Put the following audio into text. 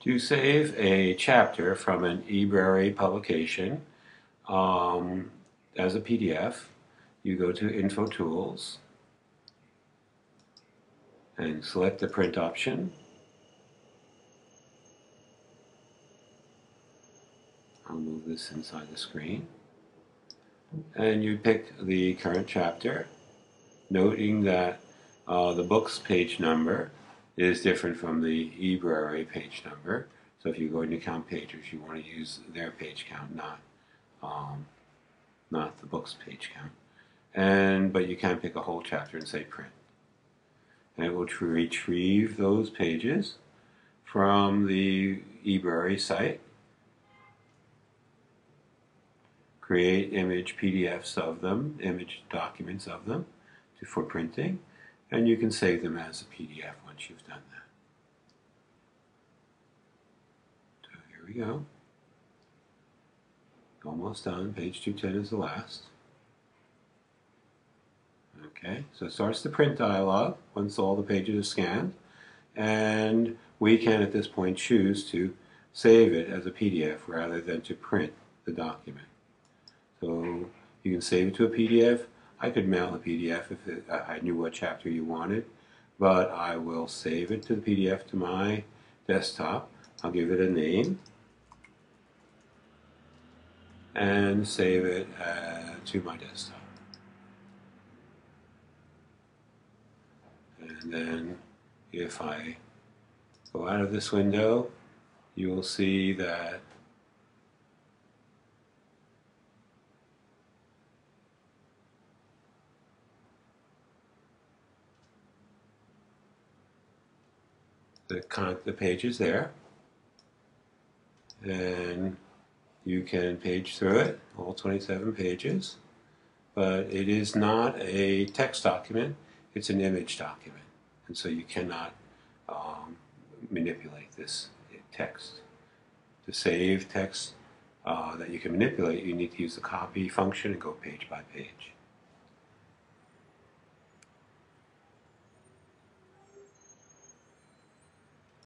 To save a chapter from an ebrary publication as a PDF, you go to InfoTools and select the print option. I'll move this inside the screen. And you pick the current chapter, noting that the book's page number is different from the ebrary page number. So if you're going to count pages, you want to use their page count, not the book's page count. But you can pick a whole chapter and say print. And it will retrieve those pages from the ebrary site, create image PDFs of them, image documents of them for printing, and you can save them as a PDF once you've done that. So here we go. Almost done. Page 210 is the last. Okay, so it starts the print dialog once all the pages are scanned, and we can at this point choose to save it as a PDF rather than to print the document. So you can save it to a PDF. I could mail a PDF if I knew what chapter you wanted, but I will save it to the PDF to my desktop. I'll give it a name and save it to my desktop. And then if I go out of this window, you will see that the page is there, and you can page through it, all 27 pages, but it is not a text document, it's an image document, and so you cannot manipulate this text. To save text that you can manipulate, you need to use the copy function and go page by page.